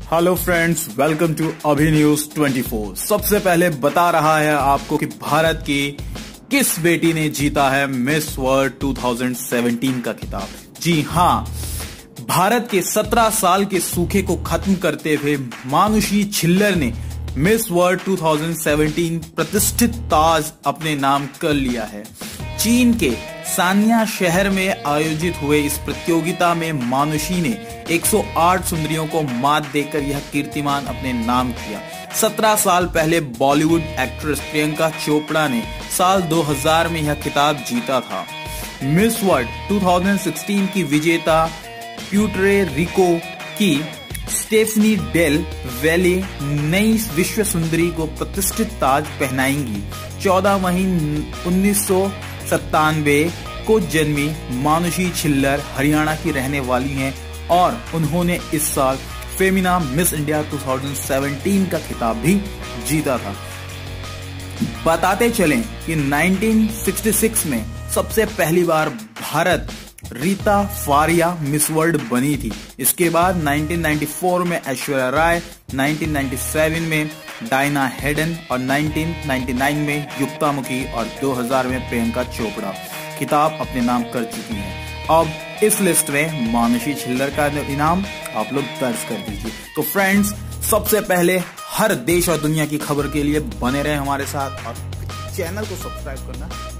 Hello friends, welcome to अभी news 24। सबसे पहले बता रहा है आपको कि भारत की किस बेटी ने जीता है मिस वर्ल्ड 2017 का खिताब। जी हां, भारत के 17 साल के सूखे को खत्म करते हुए मानुषी छिल्लर ने मिस वर्ल्ड 2017 प्रतिष्ठित ताज अपने नाम कर लिया है। चीन के सान्या शहर में आयोजित हुए इस प्रतियोगिता में मानुषी ने 108 सुंदरियों को मात देकर यह कीर्तिमान अपने नाम किया। 17 साल पहले बॉलीवुड एक्ट्रेस प्रियंका चोपड़ा ने साल 2000 में यह खिताब जीता था। मिस वर्ल्ड 2016 की विजेता प्यूर्टो रिको की स्टेफनी डेल वैले नई विश्व सुंदरी को प्रतिष्ठित ताज पहनाएंगी। 14 मई 1997 को जन्मी मानुषी छिल्लर हरियाणा की रहने वाली हैं और उन्होंने इस साल फेमिना मिस इंडिया 2017 का खिताब भी जीता था। बताते चलें कि 1966 में सबसे पहली बार भारत रीता फारिया मिस वर्ल्ड बनी थी। इसके बाद 1994 में ऐश्वर्या राय, 1997 में डायना हेडन और 1999 में युक्ता मुखी और 2000 में प्रियंका चोपड़ा खिताब अपने नाम कर चुकी हैं। अब इस लिस्ट में मानुषी छिल्लर का इनाम आप लोग दर्ज कर दीजिए। तो फ्रेंड्स, सबसे पहले हर देश और दुनिया की खबर के लिए बने रहे हमारे साथ और चैनल को सब्सक्राइब करना